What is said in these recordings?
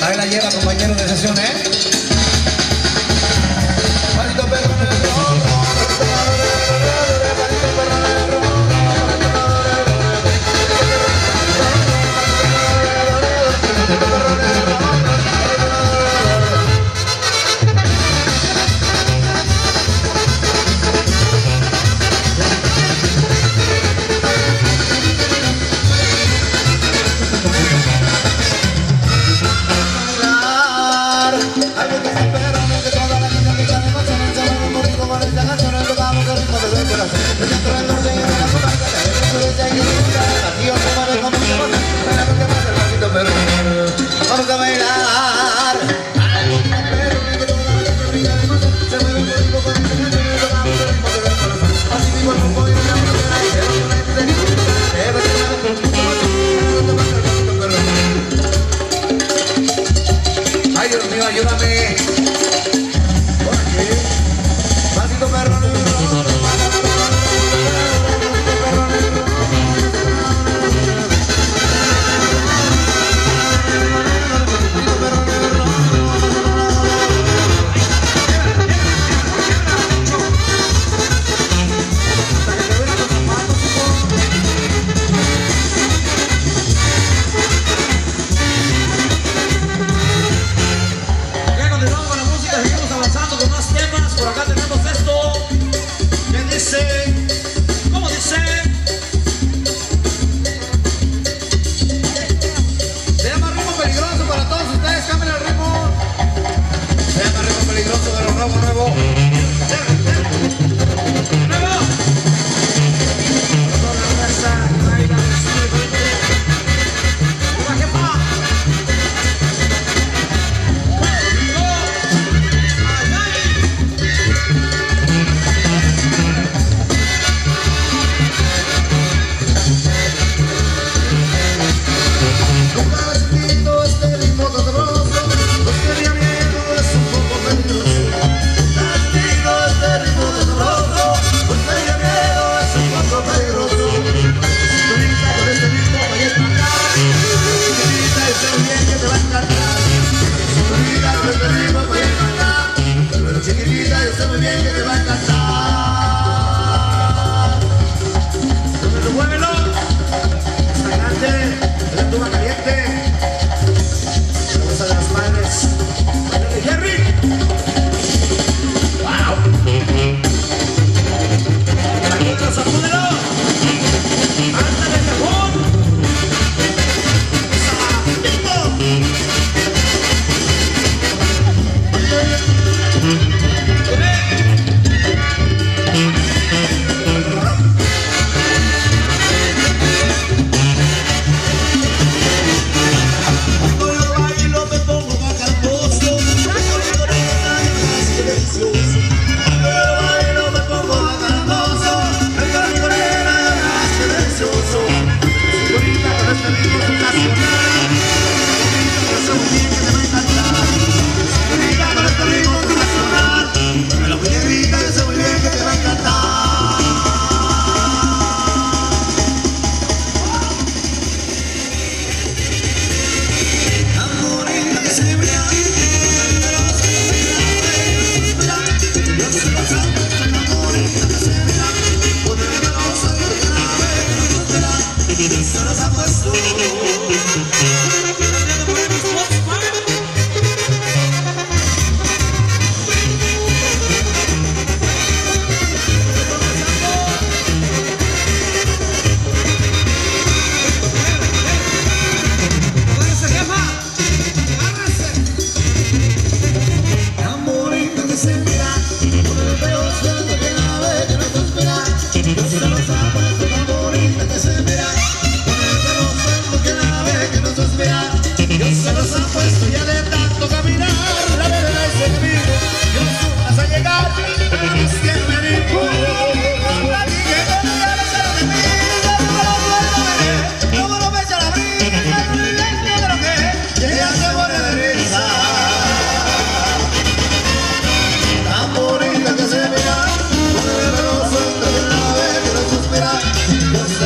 Ahí la lleva, compañero de sesión, ¿eh? Maldito perro en el rojo. Maldito perro en el rojo. Vamos a bailar. Ay, Dios mío, ayúdame. Por aquí. Maldito perro negro.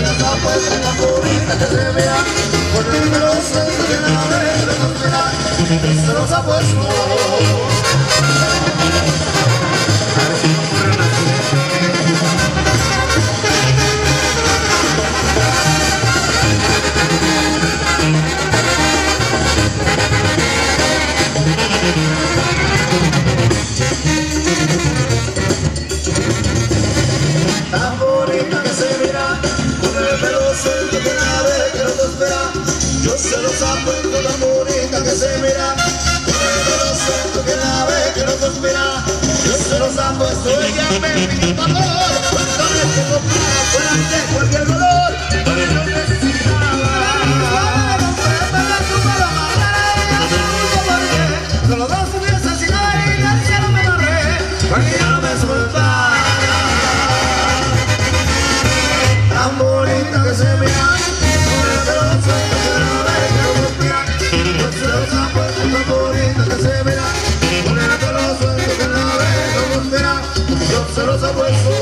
que se vea, con el veloz de la vez, se los apuesto. Tan bonita que se mira, con el pelo suelto que la ve que no te espera. Yo se los apuesto, tan bonita que se mira, con el pelo suelto que la ve que no te espera. Yo se los apuesto, ella me pide valor, cuando me tengo para fuera de cualquier dolor, porque no necesitaba. Solo dos piezas y nada y al cielo me barré, porque ya no me soltaba. Tan bonita que se mira, con el pelo suelto que la ve que no respira. Yo se los apuesto, tan bonita que se mira, con el pelo suelto que la ve que no respira. Yo se los apuesto.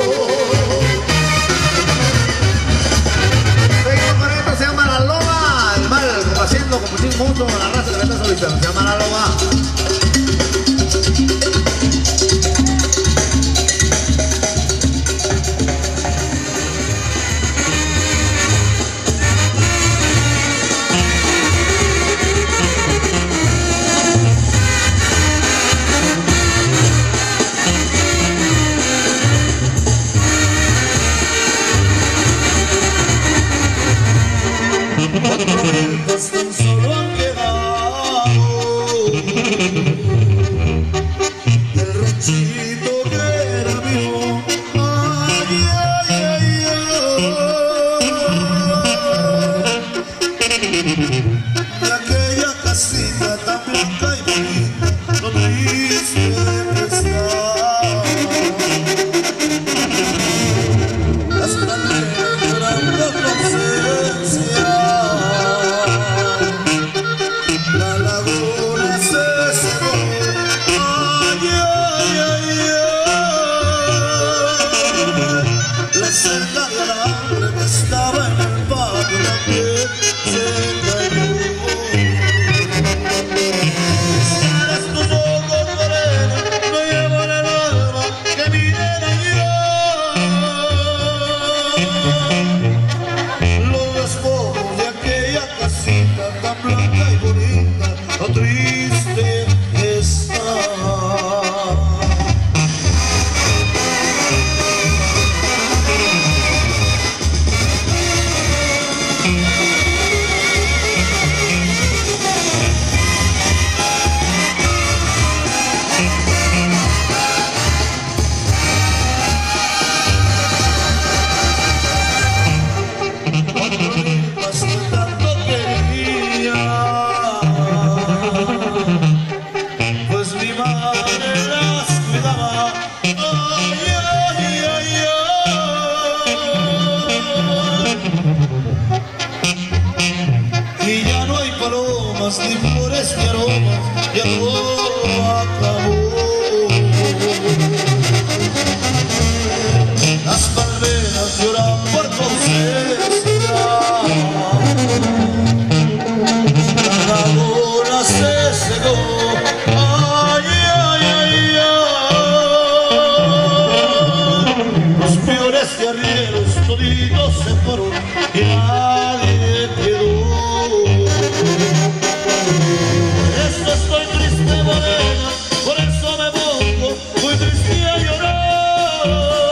Seguimos con esto, se llama La Loba, el mal haciendo como sin mundo la raza que le está solicitando, se llama La Loba. Tan solo han quedado el ranchito que era mío. Ay, ay, ay, ay. De aquella casita tan blanca y bonita, lo triste que está. Las praderas llorando tu ausencia. La celda de alambre que estaba en el patio también se cayó. Eres tus ojos morenos, no llevo en el alma que miren allá. Los despojos de aquella casita tan blanca y bonita, lo triste está. Pues mi madre las cuidaba. Ay, ay, ay, ay. Y ya no hay palomas ni flores ni aromas, ya todo acabó. Las palmeras lloran por tu ausencia. La laguna se secó. Ay, ay, ay, ay. Los peores de arrieros toditos se fueron y nadie quedó. Por eso estoy triste, morena, por eso me pongo muy triste a llorar,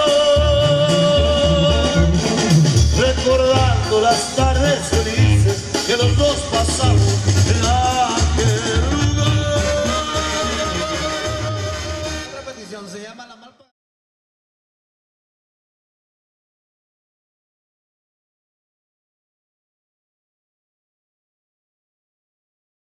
recordando las tardes felices que los dos pasamos en aquel lugar. Repetición, se llama La Malpa.